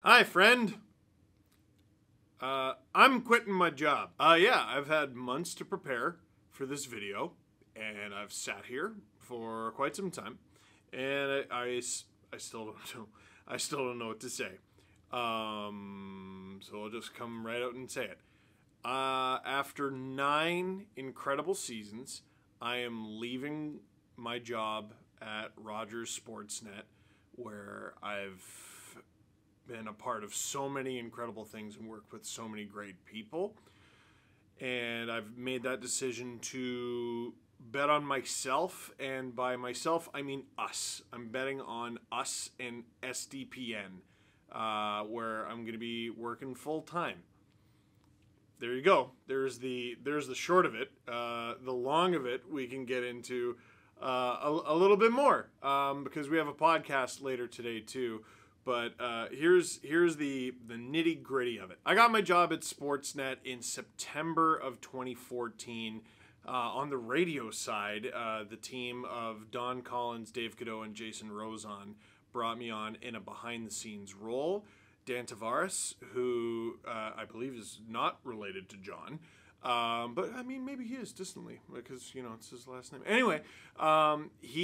Hi, friend. I'm quitting my job. Yeah, I've had months to prepare for this video, and I've sat here for quite some time, and I still don't know. I still don't know what to say. So I'll just come right out and say it. After 9 incredible seasons, I am leaving my job at Rogers Sportsnet, where I've been a part of so many incredible things and worked with so many great people. And I've made that decision to bet on myself, and by myself, I mean us. I'm betting on us and SDPN, where I'm going to be working full time. There you go. There's the short of it. The long of it, we can get into a little bit more, because we have a podcast later today too. But here's the nitty gritty of it. I got my job at Sportsnet in September of 2014 on the radio side. The team of Don Collins, Dave Cadeau, and Jason Rozon brought me on in a behind-the-scenes role. Dan Tavares, who I believe is not related to John, but I mean, maybe he is distantly, because, you know, it's his last name. Anyway, I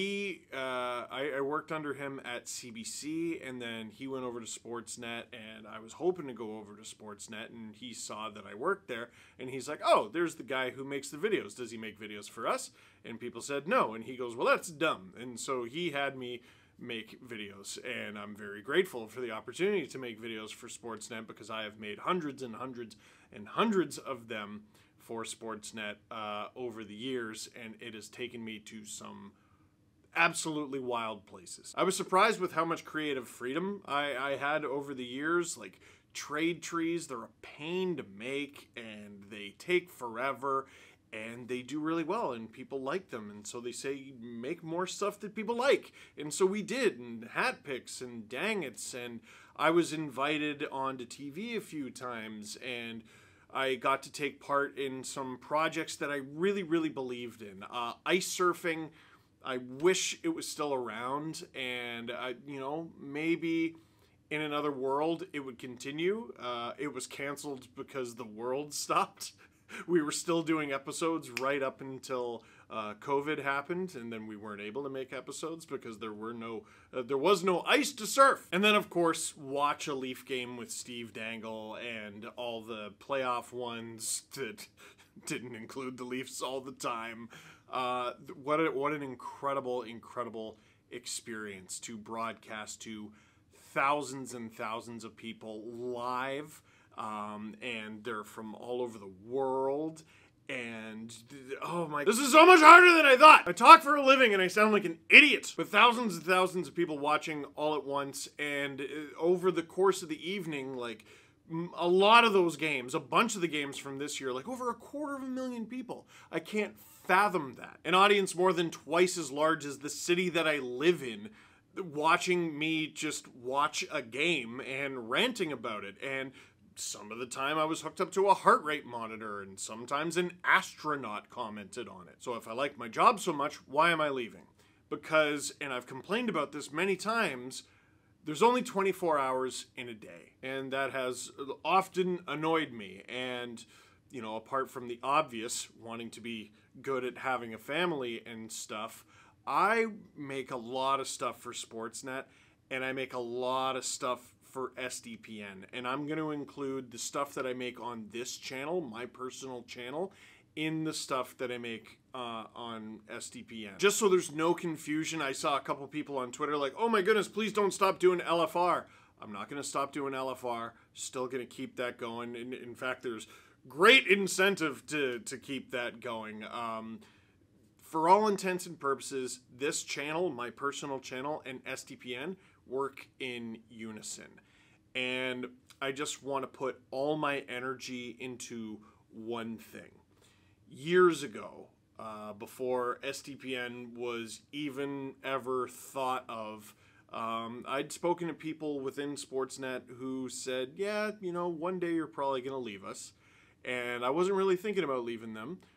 worked under him at CBC, and then he went over to Sportsnet, and I was hoping to go over to Sportsnet, and he saw that I worked there, and he's like, oh, there's the guy who makes the videos. Does he make videos for us? And people said no, and he goes, well, that's dumb. And so he had me make videos, and I'm very grateful for the opportunity to make videos for Sportsnet, because I have made hundreds and hundreds and hundreds of them for Sportsnet over the years, and it has taken me to some absolutely wild places. I was surprised with how much creative freedom I had over the years. Like, trade trees, they're a pain to make, and they take forever, and they do really well, and people like them, and so they say, make more stuff that people like. And so we did, and hat picks and dang-its, and I was invited onto TV a few times, and I got to take part in some projects that I really, really believed in. Ice surfing, I wish it was still around, and you know, maybe in another world it would continue. It was canceled because the world stopped. We were still doing episodes right up until COVID happened, and then we weren't able to make episodes because there was no ice to surf. And then, of course, watch a Leaf game with Steve Dangle and all the playoff ones that didn't include the Leafs all the time. What an incredible, incredible experience to broadcast to thousands and thousands of people live. And they're from all over the world, and oh my, this is so much harder than I thought. I talk for a living and I sound like an idiot, with thousands and thousands of people watching all at once, and over the course of the evening, like a lot of those games, a bunch of the games from this year, like over 250,000 people. I can't fathom that. An audience more than twice as large as the city that I live in, watching me just watch a game and ranting about it. And some of the time I was hooked up to a heart rate monitor, and sometimes an astronaut commented on it. So if I like my job so much, why am I leaving? Because, and I've complained about this many times, there's only 24 hours in a day, and that has often annoyed me. And, you know, apart from the obvious, wanting to be good at having a family and stuff, I make a lot of stuff for Sportsnet, and I make a lot of stuff for SDPN, and I'm going to include the stuff that I make on this channel, my personal channel, in the stuff that I make on SDPN. Just so there's no confusion, I saw a couple people on Twitter like, oh my goodness, please don't stop doing LFR. I'm not going to stop doing LFR, still going to keep that going, and in fact, there's great incentive to keep that going. For all intents and purposes, this channel, my personal channel, and SDPN work in unison. And I just want to put all my energy into one thing. Years ago, before SDPN was even ever thought of, I'd spoken to people within Sportsnet who said, yeah, you know, one day you're probably going to leave us. And I wasn't really thinking about leaving them.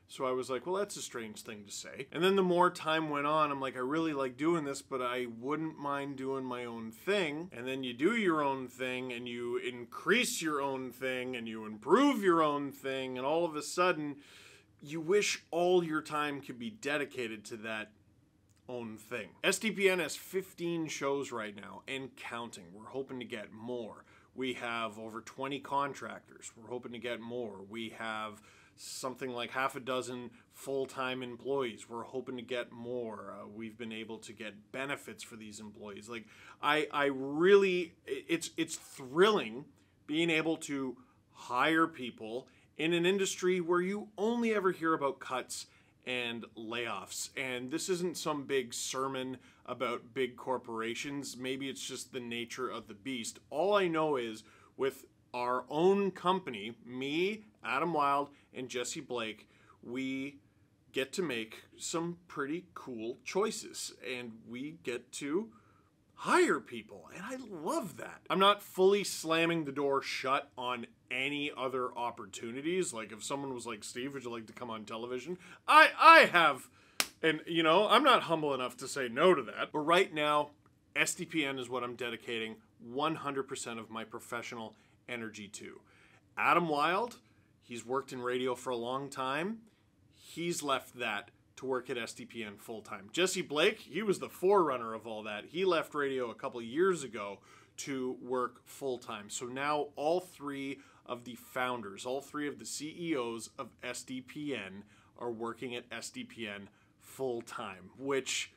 So I was like, well, that's a strange thing to say. And then the more time went on, I'm like, I really like doing this, but I wouldn't mind doing my own thing. And then you do your own thing, and you increase your own thing, and you improve your own thing, and all of a sudden, you wish all your time could be dedicated to that own thing. SDPN has 15 shows right now, and counting. We're hoping to get more. We have over 20 contractors. We're hoping to get more. We have something like half a dozen full-time employees. We're hoping to get more. We've been able to get benefits for these employees. Like, I really, it's thrilling being able to hire people in an industry where you only ever hear about cuts and layoffs. And this isn't some big sermon about big corporations. Maybe it's just the nature of the beast. All I know is with our own company, me, Adam Wilde, and Jesse Blake, we get to make some pretty cool choices, and we get to hire people, and I love that. I'm not fully slamming the door shut on any other opportunities. Like, if someone was like, Steve, would you like to come on television? I have, and you know, I'm not humble enough to say no to that. But right now, SDPN is what I'm dedicating 100% of my professional energy to. Adam Wilde, he's worked in radio for a long time. He's left that to work at SDPN full-time. Jesse Blake, he was the forerunner of all that. He left radio a couple years ago to work full-time. So now all three of the founders, all three of the CEOs of SDPN are working at SDPN full-time, which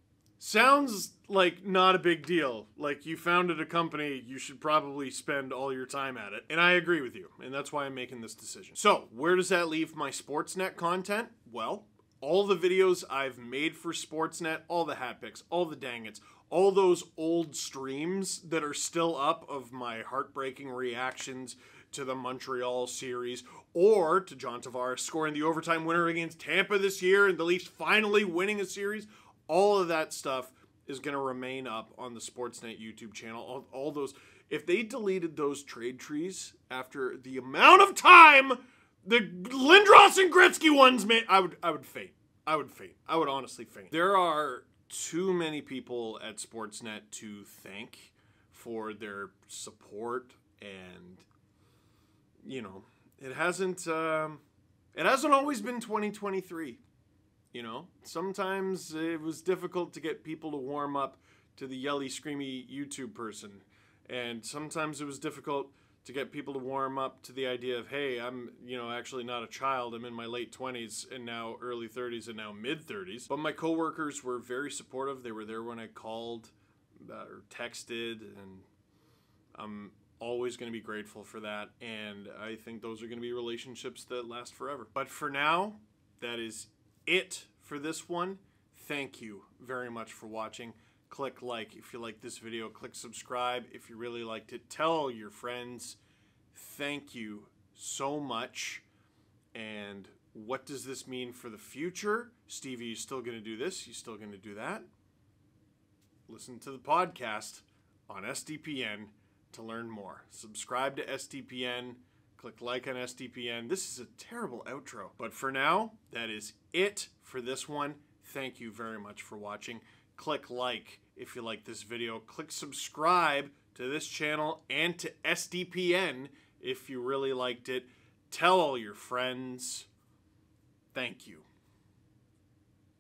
sounds like not a big deal. Like, you founded a company, you should probably spend all your time at it. And I agree with you, and that's why I'm making this decision. So, where does that leave my Sportsnet content? Well, all the videos I've made for Sportsnet, all the hat picks, all the dangits, all those old streams that are still up of my heartbreaking reactions to the Montreal series, or to John Tavares scoring the overtime winner against Tampa this year and the Leafs finally winning a series. All of that stuff is going to remain up on the Sportsnet YouTube channel. All those, if they deleted those trade trees after the amount of time the Lindros and Gretzky ones made, I would faint. I would faint. I would honestly faint. There are too many people at Sportsnet to thank for their support, and you know, it hasn't always been 2023. You know, sometimes it was difficult to get people to warm up to the yelly, screamy YouTube person. And sometimes it was difficult to get people to warm up to the idea of, hey, I'm, you know, actually not a child. I'm in my late 20s and now early 30s and now mid 30s. But my coworkers were very supportive. They were there when I called or texted, and I'm always going to be grateful for that. And I think those are going to be relationships that last forever. But for now, that is it for this one. Thank you very much for watching. Click like if you like this video. Click subscribe if you really liked it. Tell your friends. Thank you so much. And what does this mean for the future? Stevie, you still going to do this? You still going to do that? Listen to the podcast on SDPN to learn more. Subscribe to SDPN. Click like on SDPN. This is a terrible outro. But for now, that is it for this one. Thank you very much for watching. Click like if you like this video. Click subscribe to this channel and to SDPN if you really liked it. Tell all your friends. Thank you.